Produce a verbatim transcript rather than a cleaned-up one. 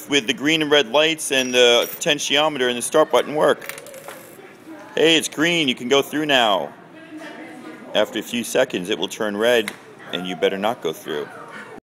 with the green and red lights and the potentiometer and the start button work. Hey, it's green. You can go through now. After a few seconds, it will turn red, and you better not go through.